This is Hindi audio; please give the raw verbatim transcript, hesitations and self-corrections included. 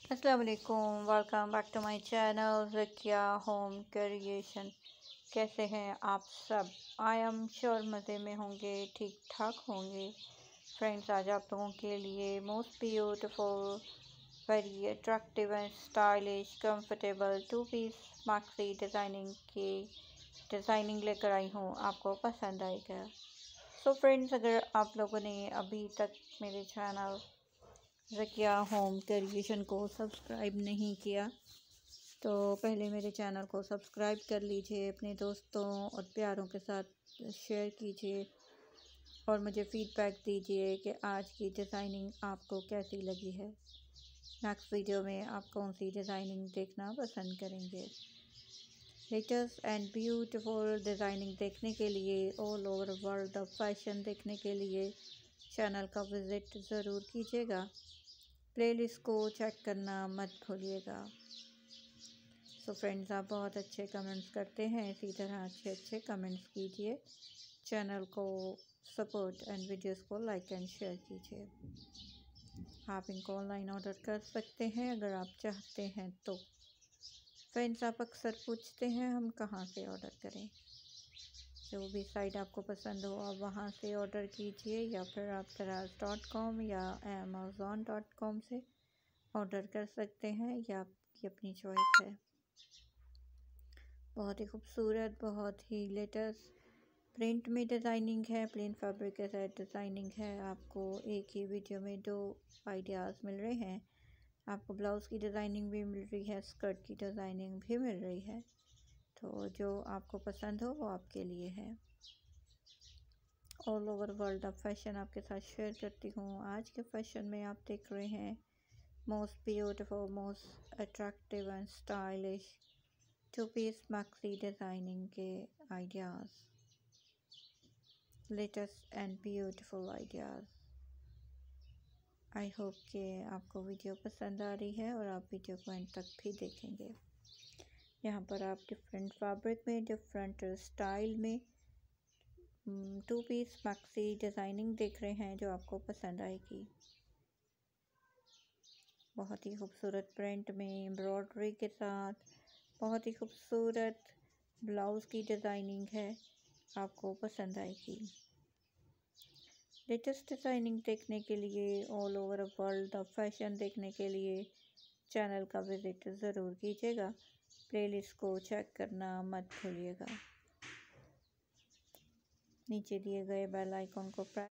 अस्सलाम वालेकुम, welcome back to my channel Zakiya home creation. कैसे हैं आप सब? आई एम श्योर मज़े में होंगे, ठीक ठाक होंगे। फ्रेंड्स, आज आप लोगों के लिए most beautiful, very attractive and stylish comfortable two piece maxi designing की डिज़ाइनिंग लेकर आई हूँ। आपको पसंद आएगा। सो फ्रेंड्स, अगर आप लोगों ने अभी तक मेरे चैनल ज़किया होम क्रिएशन को सब्सक्राइब नहीं किया तो पहले मेरे चैनल को सब्सक्राइब कर लीजिए, अपने दोस्तों और प्यारों के साथ शेयर कीजिए और मुझे फ़ीडबैक दीजिए कि आज की डिज़ाइनिंग आपको कैसी लगी है। नेक्स्ट वीडियो में आप कौन सी डिज़ाइनिंग देखना पसंद करेंगे। लेटेस्ट एंड ब्यूटीफुल डिज़ाइनिंग देखने के लिए, all over world of fashion देखने के लिए चैनल का विज़िट ज़रूर कीजिएगा। प्लेलिस्ट को चेक करना मत भूलिएगा। सो फ्रेंड्स, आप बहुत अच्छे कमेंट्स करते हैं, इसी तरह अच्छे अच्छे कमेंट्स कीजिए, चैनल को सपोर्ट एंड वीडियोस को लाइक एंड शेयर कीजिए। आप इनको ऑनलाइन ऑर्डर कर सकते हैं अगर आप चाहते हैं तो। फ्रेंड्स, आप अक्सर पूछते हैं हम कहाँ से ऑर्डर करें। जो भी साइट आपको पसंद हो आप वहाँ से ऑर्डर कीजिए, या फिर आप दराज डॉट कॉम या अमेज़ॉन डॉट कॉम से ऑर्डर कर सकते हैं, या आपकी अपनी चॉइस है। बहुत ही खूबसूरत, बहुत ही लेटेस्ट प्रिंट में डिज़ाइनिंग है, प्लेन फैब्रिक के साथ डिज़ाइनिंग है। आपको एक ही वीडियो में दो आइडियाज़ मिल रहे हैं। आपको ब्लाउज़ की डिज़ाइनिंग भी मिल रही है, स्कर्ट की डिज़ाइनिंग भी मिल रही है। तो जो आपको पसंद हो वो आपके लिए है। All over world of fashion आपके साथ शेयर करती हूँ। आज के फैशन में आप देख रहे हैं most beautiful, most attractive and stylish two piece maxi designing के ideas, latest and beautiful ideas. I hope कि आपको वीडियो पसंद आ रही है और आप वीडियो को एंड तक भी देखेंगे। यहाँ पर आप डिफरेंट फैब्रिक में, डिफरेंट स्टाइल में टू पीस मैक्सी डिज़ाइनिंग देख रहे हैं जो आपको पसंद आएगी। बहुत ही खूबसूरत प्रिंट में एम्ब्रॉयडरी के साथ बहुत ही खूबसूरत ब्लाउज़ की डिज़ाइनिंग है, आपको पसंद आएगी। लेटेस्ट डिज़ाइनिंग देखने के लिए, all over world of fashion देखने के लिए चैनल का विज़िट ज़रूर कीजिएगा। प्लेलिस्ट को चेक करना मत भूलिएगा। नीचे दिए गए बेल आइकन को प्रेस